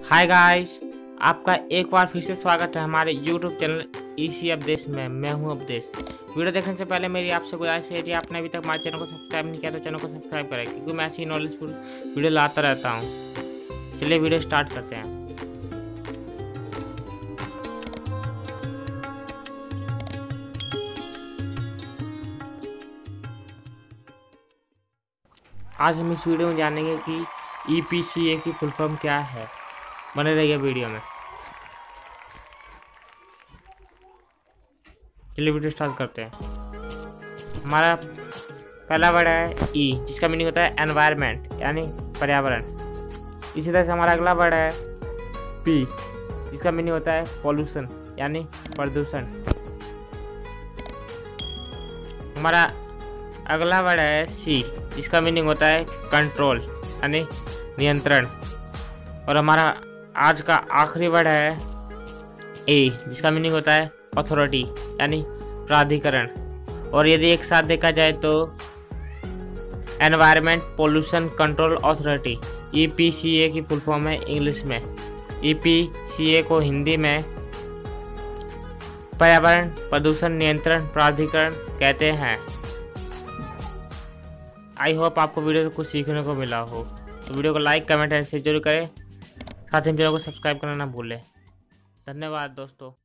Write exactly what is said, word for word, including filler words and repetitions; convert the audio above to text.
Hi guys, आपका एक बार फिर से स्वागत है हमारे यूट्यूब चैनल इसी अपदेश में। मैं हूं अपदेश। वीडियो देखने से पहले मेरी आपसे गुजारिश है, यदि आपने अभी तक हमारे चैनल को सब्सक्राइब नहीं किया तो चैनल को सब्सक्राइब करें, क्योंकि मैं ऐसी नॉलेजफुल वीडियो लाता रहता हूं। चलिए वीडियो स्टार्ट करते हैं। आज हम इस वीडियो में जानेंगे कि ई पी सी ए की फुल फॉर्म क्या है। बने रहिए वीडियो में। चलिए वीडियो स्टार्ट करते हैं। हमारा पहला वर्ड है ई, जिसका मीनिंग होता है एनवायरनमेंट यानी पर्यावरण। इसी तरह से हमारा अगला वर्ड है पी, जिसका मीनिंग होता है पॉल्यूशन यानी प्रदूषण। हमारा अगला वर्ड है सी, जिसका मीनिंग होता है कंट्रोल यानी नियंत्रण। और हमारा आज का आखिरी वर्ड है ए, जिसका मीनिंग होता है अथॉरिटी यानी प्राधिकरण। और यदि एक साथ देखा जाए तो environment pollution control authority E P C A की फुल फॉर्म है इंग्लिश में। ई पी सी ए को हिंदी में पर्यावरण प्रदूषण नियंत्रण प्राधिकरण कहते हैं। आई होप आपको वीडियो से कुछ सीखने को मिला हो, तो वीडियो को लाइक कमेंट एंड शेयर जरूर करें। साथ ही चैनल को सब्सक्राइब करना ना भूलें। धन्यवाद दोस्तों।